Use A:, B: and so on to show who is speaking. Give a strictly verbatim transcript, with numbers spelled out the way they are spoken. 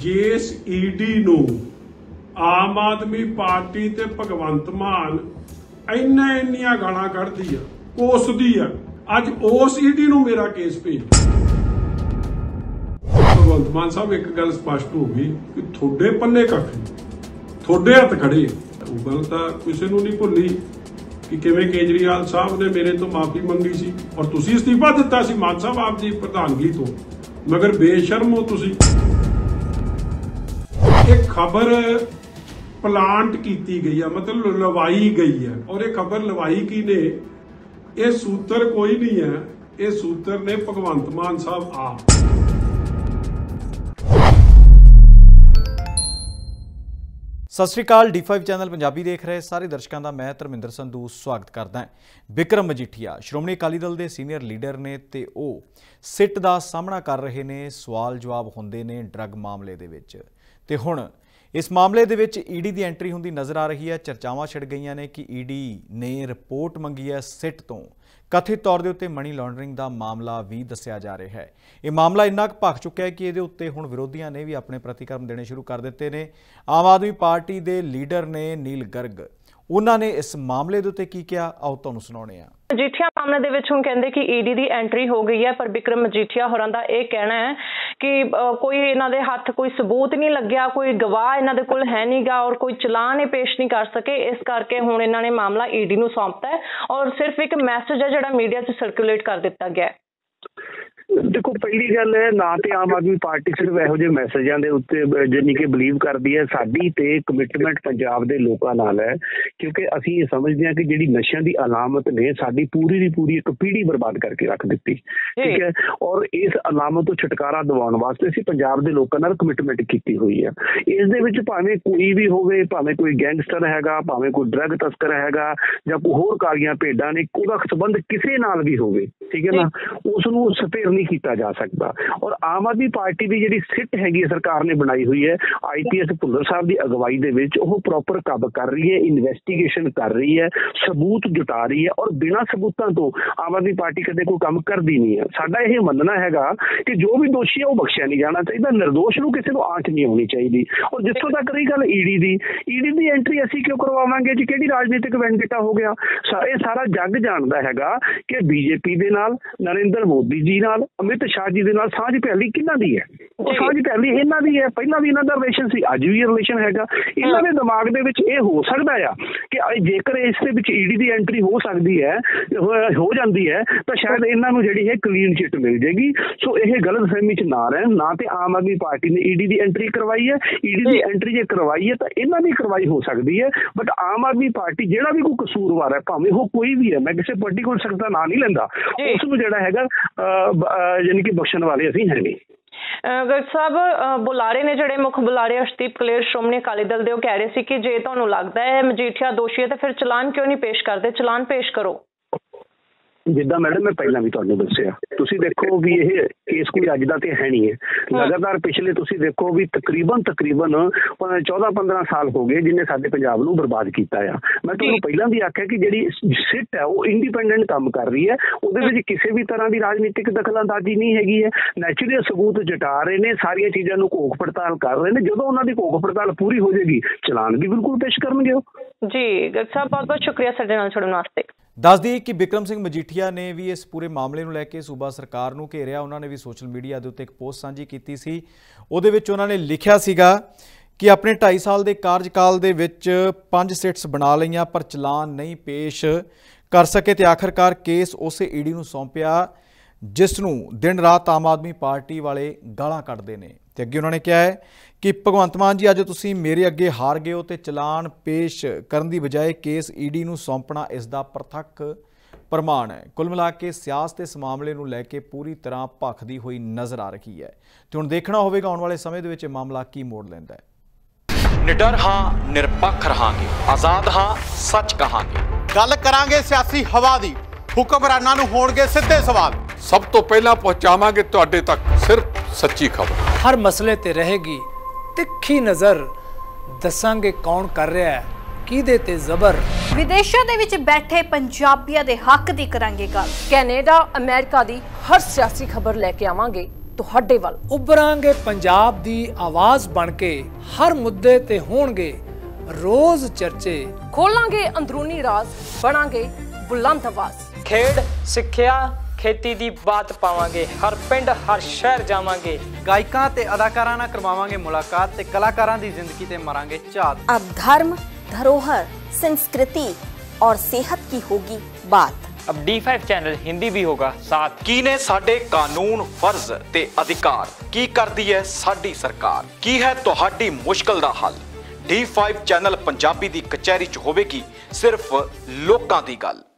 A: ਜਿਸ ਈਡੀ ਨੂੰ ਆਮ ਆਦਮੀ ਪਾਰਟੀ ਤੇ ਭਗਵੰਤ ਮਾਨ ਇੰਨਾ ਇੰਨੀਆਂ ਗਾਲਾਂ ਕੱਢਦੀ ਆ, ਕੋਸਦੀ ਆ, ਅੱਜ ਉਸ ਈਡੀ ਨੂੰ ਮੇਰਾ ਕੇਸ ਭੇਜ। ਭਗਵੰਤ ਮਾਨ ਸਾਹਿਬ ਇੱਕ ਗੱਲ ਸਪਸ਼ਟ ਹੋ ਗਈ ਕਿ ਤੁਹਾਡੇ ਪੱਲੇ ਕੱਖ ਨਹੀਂ, ਤੁਹਾਡੇ ਹੱਥ ਖੜੇ। ਉਹ ਗੱਲ ਤਾਂ ਕਿਸੇ ਨੂੰ ਨਹੀਂ ਭੁੱਲੀ ਕਿ ਕਿਵੇਂ ਕੇਜਰੀਵਾਲ ਸਾਹਿਬ ਨੇ ਮੇਰੇ ਤੋਂ ਮਾਫੀ ਮੰਗੀ ਸੀ ਔਰ ਤੁਸੀਂ ਅਸਤੀਫਾ ਦਿੱਤਾ ਸੀ ਮਾਨ ਸਾਹਿਬ ਆਪ ਦੀ ਪ੍ਰਧਾਨਗੀ ਤੋਂ, ਮਗਰ ਬੇਸ਼ਰਮ ਹੋ ਤੁਸੀਂ। ਇਹ ਖਬਰ ਪਲਾਂਟ ਕੀਤੀ ਗਈ ਹੈ, ਮਤਲਬ ਲਵਾਈ ਗਈ ਹੈ, ਔਰ ਇਹ ਖਬਰ ਲਵਾਈ ਕੀ ਨੇ? ਇਹ ਸੂਤਰ ਕੋਈ ਨਹੀਂ ਹੈ, ਇਹ ਸੂਤਰ ਨੇ ਭਗਵੰਤ ਮਾਨ ਸਾਹਿਬ ਆਪ।
B: ਸਤਿ ਸ਼੍ਰੀ ਅਕਾਲ। ਡੀ ਫਾइव ਚੈਨਲ ਪੰਜਾਬੀ ਦੇਖ ਰਹੇ ਸਾਰੇ ਦਰਸ਼ਕਾਂ ਦਾ ਮੈਂ ਧਰਮਿੰਦਰ ਸੰਧੂ ਸਵਾਗਤ ਕਰਦਾ ਹਾਂ। ਬਿਕਰਮ ਮਜੀਠੀਆ ਸ਼੍ਰੋਮਣੀ ਅਕਾਲੀ ਦਲ ਦੇ ਸੀਨੀਅਰ ਲੀਡਰ ਨੇ ਤੇ ਉਹ ਸਿੱਟ ਦਾ ਸਾਹਮਣਾ ਕਰ ਰਹੇ ਨੇ। ਸਵਾਲ ਜਵਾਬ ਹੁੰਦੇ ਨੇ ਡਰੱਗ ਮਾਮਲੇ ਦੇ ਵਿੱਚ ਤੇ ਹੁਣ ਇਸ ਮਾਮਲੇ ਦੇ ਵਿੱਚ ਈਡੀ ਦੀ ਐਂਟਰੀ ਹੁੰਦੀ ਨਜ਼ਰ ਆ ਰਹੀ ਹੈ। ਚਰਚਾਵਾਂ ਛਿੜ ਗਈਆਂ ਨੇ ਕਿ ਈਡੀ ਨੇ ਰਿਪੋਰਟ ਮੰਗੀ ਹੈ ਸਿੱਟ ਤੋਂ। ਕਥਿਤ ਤੌਰ ਦੇ ਉੱਤੇ ਮਨੀ ਲਾਂਡਰਿੰਗ ਦਾ ਮਾਮਲਾ ਵੀ ਦੱਸਿਆ ਜਾ ਰਿਹਾ ਹੈ। ਇਹ ਮਾਮਲਾ ਇੰਨਾ ਕੁ ਭਖ ਚੁੱਕਿਆ ਹੈ ਕਿ ਇਹਦੇ ਉੱਤੇ ਹੁਣ ਵਿਰੋਧੀਆਂ ਨੇ ਵੀ ਆਪਣੇ ਪ੍ਰਤੀਕਰਮ ਦੇਣੇ ਸ਼ੁਰੂ ਕਰ ਦਿੱਤੇ ਨੇ। ਆਮ ਆਦਮੀ ਪਾਰਟੀ ਦੇ ਲੀਡਰ ਨੇ ਨੀਲ ਗਰਗ, ਉਹਨਾਂ ਨੇ ਇਸ ਮਾਮਲੇ ਦੇ ਉੱਤੇ ਕੀ ਕਿਹਾ, ਆਓ ਤੁਹਾਨੂੰ ਸੁਣਾਉਂਦੇ ਹਾਂ।
C: ਮਜੀਠੀਆ ਮਾਮਲੇ ਦੇ ਵਿੱਚ ਹੁਣ ਕਹਿੰਦੇ ਕਿ ਈਡੀ ਦੀ ਐਂਟਰੀ ਹੋ ਗਈ ਹੈ, ਪਰ ਬਿਕਰਮ ਮਜੀਠੀਆ ਹੋਰਾਂ ਦਾ ਇਹ ਕਹਿਣਾ ਹੈ ਕਿ ਕੋਈ ਇਹਨਾਂ ਦੇ ਹੱਥ ਕੋਈ ਸਬੂਤ ਨਹੀਂ ਲੱਗਿਆ, ਕੋਈ ਗਵਾਹ ਇਹਨਾਂ ਦੇ ਕੋਲ ਹੈ ਨਹੀਂਗਾ ਔਰ ਕੋਈ ਚਲਾਨ ਇਹ ਪੇਸ਼ ਨਹੀਂ ਕਰ ਸਕੇ। ਇਸ ਕਰਕੇ ਹੁਣ ਇਹਨਾਂ ਨੇ ਮਾਮਲਾ ਈਡੀ ਨੂੰ ਸੌਂਪਤਾ ਹੈ ਔਰ ਸਿਰਫ ਇੱਕ ਮੈਸੇਜ ਹੈ ਜਿਹੜਾ ਮੀਡੀਆ 'ਚ ਸਰਕੂਲੇਟ ਕਰ ਦਿੱਤਾ ਗਿਆ ਹੈ।
D: ਦੇਖੋ, ਪਹਿਲੀ ਗੱਲ ਹੈ ਨਾ ਤੇ ਆਮ ਆਦਮੀ ਪਾਰਟੀ ਸਿਰਫ ਇਹੋ ਜਿਹੇ ਮੈਸੇਜਾਂ ਦੇ ਉੱਤੇ ਜਾਨੀ ਕਿ ਬਲੀਵ ਕਰਦੀ ਹੈ। ਸਾਡੀ ਤੇ ਕਮਿਟਮੈਂਟ ਪੰਜਾਬ ਦੇ ਲੋਕਾਂ ਨਾਲ ਹੈ, ਕਿਉਂਕਿ ਅਸੀਂ ਇਹ ਸਮਝਦੇ ਹਾਂ ਕਿ ਜਿਹੜੀ ਨਸ਼ਿਆਂ ਦੀ ਅਲਾਮਤ ਨੇ ਸਾਡੀ ਪੂਰੀ ਦੀ ਪੂਰੀ ਇੱਕ ਪੀੜ੍ਹੀ ਬਰਬਾਦ ਕਰਕੇ ਰੱਖ ਦਿੱਤੀ, ਠੀਕ ਹੈ। ਔਰ ਇਸ ਅਲਾਮਤ ਤੋਂ ਛੁਟਕਾਰਾ ਦਿਵਾਉਣ ਵਾਸਤੇ ਅਸੀਂ ਪੰਜਾਬ ਦੇ ਲੋਕਾਂ ਨਾਲ ਕਮਿਟਮੈਂਟ ਕੀਤੀ ਹੋਈ ਹੈ। ਇਸ ਦੇ ਵਿੱਚ ਭਾਵੇਂ ਕੋਈ ਵੀ ਹੋਵੇ, ਭਾਵੇਂ ਕੋਈ ਗੈਂਗਸਟਰ ਹੈਗਾ, ਭਾਵੇਂ ਕੋਈ ਡਰੱਗ ਤਸਕਰ ਹੈਗਾ ਜਾਂ ਕੋਈ ਹੋਰ ਕਾਲੀਆਂ ਭੇਡਾਂ ਨੇ, ਉਹਦਾ ਸੰਬੰਧ ਕਿਸੇ ਨਾਲ ਵੀ ਹੋਵੇ, ਠੀਕ ਹੈ ਨਾ, ਉਸ ਨੂੰ ਸਪੇਅਰ ਨਹੀਂ ਕੀਤਾ ਜਾ ਸਕਦਾ। ਔਰ ਆਮ ਆਦਮੀ ਪਾਰਟੀ ਦੀ ਜਿਹੜੀ ਸਿੱਟ ਹੈਗੀ ਹੈ ਸਰਕਾਰ ਨੇ ਬਣਾਈ ਹੋਈ ਹੈ ਆਈ ਪੀ ਐਸ ਭੁੱਲਰ ਸਾਹਿਬ ਦੀ ਅਗਵਾਈ ਦੇ ਵਿੱਚ, ਉਹ ਪ੍ਰੋਪਰ ਕੰਮ ਕਰ ਰਹੀ ਹੈ, ਇਨਵੈਸਟੀਗੇਸ਼ਨ ਕਰ ਰਹੀ ਹੈ, ਸਬੂਤ ਜੁਟਾ ਰਹੀ ਹੈ ਔਰ ਬਿਨਾਂ ਸਬੂਤਾਂ ਤੋਂ ਆਮ ਆਦਮੀ ਪਾਰਟੀ ਕਦੇ ਕੋਈ ਕੰਮ ਕਰਦੀ ਨਹੀਂ ਹੈ। ਸਾਡਾ ਇਹ ਮੰਨਣਾ ਹੈਗਾ ਕਿ ਜੋ ਵੀ ਦੋਸ਼ੀ ਹੈ ਉਹ ਬਖਸ਼ਿਆ ਨਹੀਂ ਜਾਣਾ ਚਾਹੀਦਾ, ਨਿਰਦੋਸ਼ ਨੂੰ ਕਿਸੇ ਨੂੰ ਆਂਚ ਨਹੀਂ ਆਉਣੀ ਚਾਹੀਦੀ। ਔਰ ਜਿੱਥੋਂ ਤੱਕ ਰਹੀ ਗੱਲ ਈਡੀ ਦੀ, ਈਡੀ ਦੀ ਐਂਟਰੀ ਅਸੀਂ ਕਿਉਂ ਕਰਵਾਵਾਂਗੇ ਜੀ? ਕਿਹੜੀ ਰਾਜਨੀਤਿਕ ਵੈਂਡੇਟਾ ਹੋ ਗਿਆ? ਇਹ ਸਾਰਾ ਜੱਗ ਜਾਣਦਾ ਹੈਗਾ ਕਿ ਬੀਜੇਪੀ ਦੇ ਨਾਲ, ਨਰਿੰਦਰ ਮੋਦੀ ਜੀ ਨਾਲ, ਅਮਿਤ ਸ਼ਾਹ ਜੀ ਦੇ ਨਾਲ ਸਾਂਝ ਪਹਿਲੀ ਕਿਹਨਾਂ ਦੀ ਹੈ? ਉਹ ਸਾਂਝ ਪਹਿਲੀ ਇਹਨਾਂ ਦੀ ਹੈ। ਪਹਿਲਾਂ ਵੀ ਇਹਨਾਂ ਦਾ ਰਿਲੇਸ਼ਨ ਸੀ, ਅੱਜ ਵੀ ਰਿਲੇਸ਼ਨ ਹੈਗਾ। ਇਹਨਾਂ ਦੇ ਦਿਮਾਗ ਦੇ ਵਿੱਚ ਇਹ ਹੋ ਸਕਦਾ ਆ ਕਿ ਜੇਕਰ ਇਸ ਦੇ ਵਿੱਚ ਈਡੀ ਦੀ ਐਂਟਰੀ ਹੋ ਸਕਦੀ ਹੈ, ਹੋ ਜਾਂਦੀ ਹੈ, ਤਾਂ ਸ਼ਾਇਦ ਇਹਨਾਂ ਨੂੰ ਜਿਹੜੀ ਹੈ ਕਲੀਨ ਚਿੱਟ ਮਿਲ ਜੇਗੀ। ਸੋ ਇਹ ਗਲਤ ਫਹਿਮੀ 'ਚ ਨਾ ਰਹਿਣ। ਨਾ ਤੇ ਆਮ ਆਦਮੀ ਪਾਰਟੀ ਨੇ ਈਡੀ ਦੀ ਐਂਟਰੀ ਕਰਵਾਈ ਹੈ, ਈਡੀ ਦੀ ਐਂਟਰੀ ਜੇ ਕਰਵਾਈ ਹੈ ਤਾਂ ਇਹਨਾਂ ਦੀ ਕਰਵਾਈ ਹੋ ਸਕਦੀ ਹੈ। ਬਟ ਆਮ ਆਦਮੀ ਪਾਰਟੀ ਜਿਹੜਾ ਵੀ ਕੋਈ ਕਸੂਰਵਾਰ ਹੈ, ਭਾਵੇਂ ਉਹ ਕੋਈ ਵੀ ਹੈ, ਮੈਂ ਕਿਸੇ ਪਰਟੀਕੁਲਰ ਸ਼ਖਸ ਦਾ ਨਾਂ ਨਹੀਂ ਲੈਂਦਾ, ਉਸ ਨੂੰ ਜਿਹੜਾ ਹੈਗਾ ਯਾਨੀ ਕਿ ਬਖਸ਼ਣ ਵਾਲੇ ਅਸੀਂ ਹੈ ਨਹੀਂ।
C: ਗਰਗ ਸਾਹਿਬ, ਬੁਲਾਰੇ ਨੇ ਜਿਹੜੇ ਮੁੱਖ ਬੁਲਾਰੇ ਅਰਸ਼ਦੀਪ ਕਲੇਰ ਸ਼੍ਰੋਮਣੀ ਅਕਾਲੀ ਦਲ ਦੇ, ਉਹ ਕਹਿ ਰਹੇ ਸੀ ਕਿ ਜੇ ਤੁਹਾਨੂੰ ਲੱਗਦਾ ਹੈ ਮਜੀਠੀਆ ਦੋਸ਼ੀ ਹੈ ਤਾਂ ਫਿਰ ਚਲਾਨ ਕਿਉਂ ਨਹੀਂ ਪੇਸ਼ ਕਰਦੇ? ਚਲਾਨ ਪੇਸ਼ ਕਰੋ।
D: ਜਿੱਦਾਂ ਮੈਡਮ ਮੈਂ ਪਹਿਲਾਂ ਵੀ ਤੁਹਾਨੂੰ ਦੱਸਿਆ, ਤੁਸੀਂ ਦੇਖੋ ਵੀ ਇਹ ਕੇਸ ਕੋਈ ਅੱਜ ਦਾ ਤੇ ਹੈ ਨਹੀਂ ਹੈ। ਲਗਾਤਾਰ ਪਿਛਲੇ ਤੁਸੀਂ ਦੇਖੋ ਵੀ ਤਕਰੀਬਨ ਤਕਰੀਬਨ ਚੌਦਾਂ ਪੰਦਰਾਂ ਸਾਲ ਹੋ ਗਏ ਜਿਹਨੇ ਸਾਡੇ ਪੰਜਾਬ ਨੂੰ ਬਰਬਾਦ ਕੀਤਾ ਆ। ਮੈਂ ਤੁਹਾਨੂੰ ਪਹਿਲਾਂ ਵੀ ਆਖਿਆ ਕਿ ਜਿਹੜੀ ਸਿੱਟ ਹੈ ਉਹ ਇੰਡੀਪੈਂਡੈਂਟ ਕੰਮ ਕਰ ਰਹੀ ਹੈ, ਉਹਦੇ ਵਿੱਚ ਕਿਸੇ ਵੀ ਤਰ੍ਹਾਂ ਦੀ ਰਾਜਨੀਤਿਕ ਦਖਲਅੰਦਾਜ਼ੀ ਨਹੀਂ ਹੈਗੀ ਹੈ। ਨੈਚੁਰਲ ਸਬੂਤ ਜਟਾ ਰਹੇ ਨੇ, ਸਾਰੀਆਂ ਚੀਜ਼ਾਂ ਨੂੰ ਘੋਖ ਪੜਤਾਲ ਕਰ ਰਹੇ ਨੇ। ਜਦੋਂ ਉਹਨਾਂ ਦੀ ਘੋਖ ਪੜਤਾਲ ਪੂਰੀ ਹੋ ਜਾਏਗੀ, ਚਲਾਨ ਵੀ ਬਿਲਕੁਲ ਪੇਸ਼ ਕਰਨਗੇ ਉਹ।
C: ਜੀ ਗਰਗ ਸਾਹਿਬ, ਬਹੁਤ ਬਹੁਤ ਸ਼ੁਕਰੀਆ ਸਾਡੇ ਨਾਲ ਜੁੜਨ ਵਾਸਤੇ।
B: ਦੱਸ ਦਈਏ ਕਿ ਬਿਕਰਮ ਸਿੰਘ ਮਜੀਠੀਆ ਨੇ ਵੀ ਇਸ ਪੂਰੇ ਮਾਮਲੇ ਨੂੰ ਲੈ ਕੇ ਸੂਬਾ ਸਰਕਾਰ ਨੂੰ ਘੇਰਿਆ। ਉਹਨਾਂ ਨੇ ਵੀ ਸੋਸ਼ਲ ਮੀਡੀਆ ਦੇ ਉੱਤੇ ਇੱਕ ਪੋਸਟ ਸਾਂਝੀ ਕੀਤੀ ਸੀ। ਉਹਦੇ ਵਿੱਚ ਉਹਨਾਂ ਨੇ ਲਿਖਿਆ ਸੀਗਾ ਕਿ ਆਪਣੇ ਢਾਈ ਸਾਲ ਦੇ ਕਾਰਜਕਾਲ ਦੇ ਵਿੱਚ ਪੰਜ ਸਿਟਸ ਬਣਾ ਲਈਆਂ ਪਰ ਚਲਾਨ ਨਹੀਂ ਪੇਸ਼ ਕਰ ਸਕੇ ਤੇ ਆਖਰਕਾਰ ਕੇਸ ਉਸੇ ਈਡੀ ਨੂੰ ਸੌਂਪਿਆ ਜਿਸ ਨੂੰ ਦਿਨ ਰਾਤ ਆਮ ਆਦਮੀ ਪਾਰਟੀ ਵਾਲੇ ਗਾਲਾਂ ਕੱਢਦੇ ਨੇ। ਤੇ ਅੱਗੇ ਉਹਨਾਂ ਨੇ ਕਿਹਾ ਹੈ ਕਿ ਭਗਵੰਤ ਮਾਨ ਜੀ, ਅੱਜ ਤੁਸੀਂ ਮੇਰੇ ਅੱਗੇ ਹਾਰ ਗਏ ਹੋ ਤੇ ਚਲਾਨ ਪੇਸ਼ ਕਰਨ ਦੀ ਬਜਾਏ ਕੇਸ ਈਡੀ ਨੂੰ ਸੌਂਪਣਾ ਇਸ ਦਾ ਪ੍ਰਤੱਖ ਪ੍ਰਮਾਣ ਹੈ। ਕੁੱਲ ਮਿਲਾ ਕੇ ਸਿਆਸਤ ਇਸ ਮਾਮਲੇ ਨੂੰ ਲੈ ਕੇ ਪੂਰੀ ਤਰ੍ਹਾਂ ਭਖਦੀ ਹੋਈ ਨਜ਼ਰ ਆ ਰਹੀ ਹੈ ਤੇ ਹੁਣ ਦੇਖਣਾ ਹੋਵੇਗਾ ਆਉਣ ਵਾਲੇ ਸਮੇਂ ਦੇ ਵਿੱਚ ਇਹ ਮਾਮਲਾ ਕੀ ਮੋੜ ਲੈਂਦਾ ਹੈ।
E: ਨਿਡਰ ਹਾਂ, ਨਿਰਪੱਖ ਰਹਾਂਗੇ, ਆਜ਼ਾਦ ਹਾਂ, ਸੱਚ ਕਹਾਂਗੇ।
F: ਗੱਲ ਕਰਾਂਗੇ ਸਿਆਸੀ ਹਵਾ ਦੀ, ਹੁਕਮਰਾਨਾਂ ਨੂੰ ਹੋਣਗੇ ਸਿੱਧੇ ਸਵਾਲ।
G: ਸਭ ਤੋਂ ਪਹਿਲਾਂ ਪਹੁੰਚਾਵਾਂਗੇ ਤੁਹਾਡੇ ਤੱਕ ਸਿਰਫ ਸੱਚੀ ਖਬਰ।
H: ਹਰ ਮਸਲੇ ਤੇ ਰਹੇਗੀ ਤਿੱਖੀ ਨਜ਼ਰ, ਦੱਸਾਂਗੇ ਕੌਣ ਕਰ ਰਿਹਾ ਹੈ ਕਿਹਦੇ ਤੇ ਜ਼ਬਰ।
I: ਵਿਦੇਸ਼ਾਂ ਦੇ ਵਿੱਚ ਬੈਠੇ ਪੰਜਾਬੀਆਂ ਦੇ ਹੱਕ ਦੀ ਕਰਾਂਗੇ ਗੱਲ। ਕੈਨੇਡਾ, ਅਮਰੀਕਾ ਦੀ ਹਰ ਸਿਆਸੀ ਖਬਰ ਲੈ ਕੇ ਆਵਾਂਗੇ ਤੁਹਾਡੇ ਵੱਲ।
H: ਉਭਰਾਂਗੇ ਪੰਜਾਬ ਦੀ ਆਵਾਜ਼ ਬਣ ਕੇ, ਹਰ ਮੁੱਦੇ ਤੇ ਹੋਣਗੇ ਰੋਜ਼ ਚਰਚੇ।
I: ਖੋਲਾਂਗੇ ਅੰਦਰੂਨੀ ਰਾਜ਼, ਬਣਾਂਗੇ ਬੁਲੰਦ ਆਵਾਜ਼।
J: ਖੇਡ, ਸਿੱਖਿਆ, ਖੇਤੀ ਦੀ ਬਾਤ ਪਾਵਾਂਗੇ, ਹਰ ਪਿੰਡ ਹਰ ਸ਼ਹਿਰ ਜਾਵਾਂਗੇ।
K: ਗਾਇਕਾਂ ਤੇ ਅਦਾਕਾਰਾਂ ਨਾਲ ਕਰਵਾਵਾਂਗੇ ਮੁਲਾਕਾਤ ਤੇ ਕਲਾਕਾਰਾਂ ਦੀ ਜ਼ਿੰਦਗੀ ਤੇ ਮਾਰਾਂਗੇ ਝਾਤ।
L: अब धर्म, धरोहर, संस्कृति और सेहत की होगी बात।
J: अब डी फाइव चैनल हिंदी भी होगा साथ।
E: ਕੀ ਨੇ ਸਾਡੇ ਕਾਨੂੰਨ, ਫਰਜ਼ ਤੇ ਅਧਿਕਾਰ, ਕੀ ਕਰਦੀ ਹੈ ਸਾਡੀ ਸਰਕਾਰ, ਕੀ ਹੈ ਤੁਹਾਡੀ ਮੁਸ਼ਕਲ ਦਾ ਹੱਲ। ਡੀ ਫਾइव ਚੈਨਲ ਪੰਜਾਬੀ ਦੀ ਕਚਹਿਰੀ 'ਚ ਹੋਵੇਗੀ ਸਿਰਫ ਲੋਕਾਂ ਦੀ ਗੱਲ।